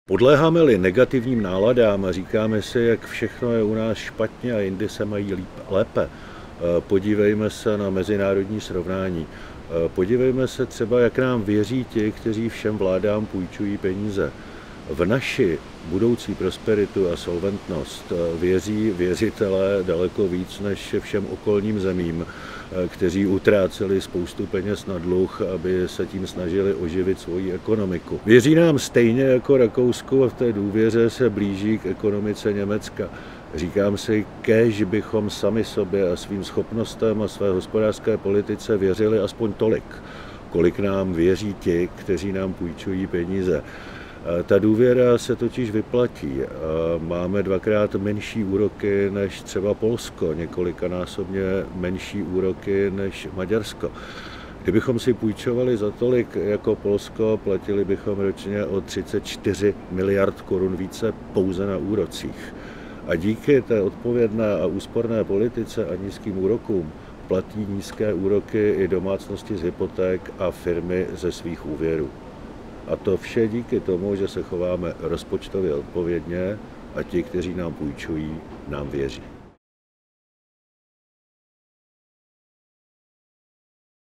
Podléháme-li negativním náladám a říkáme si, jak všechno je u nás špatně a jindy se mají lépe, podívejme se na mezinárodní srovnání. Podívejme se třeba, jak nám věří ti, kteří všem vládám půjčují peníze. V naši budoucí prosperitu a solventnost věří věřitelé daleko víc než všem okolním zemím, kteří utráceli spoustu peněz na dluh, aby se tím snažili oživit svoji ekonomiku. Věří nám stejně jako Rakousku a v té důvěře se blíží k ekonomice Německa. Říkám si, kéž bychom sami sobě a svým schopnostem a své hospodářské politice věřili aspoň tolik, kolik nám věří ti, kteří nám půjčují peníze. Ta důvěra se totiž vyplatí. Máme dvakrát menší úroky než třeba Polsko, několikanásobně menší úroky než Maďarsko. Kdybychom si půjčovali za tolik jako Polsko, platili bychom ročně o 34 miliard korun více pouze na úrocích. A díky té odpovědné a úsporné politice a nízkým úrokům platí nízké úroky i domácnosti z hypoték a firmy ze svých úvěrů. A to vše díky tomu, že se chováme rozpočtově odpovědně a ti, kteří nám půjčují, nám věří.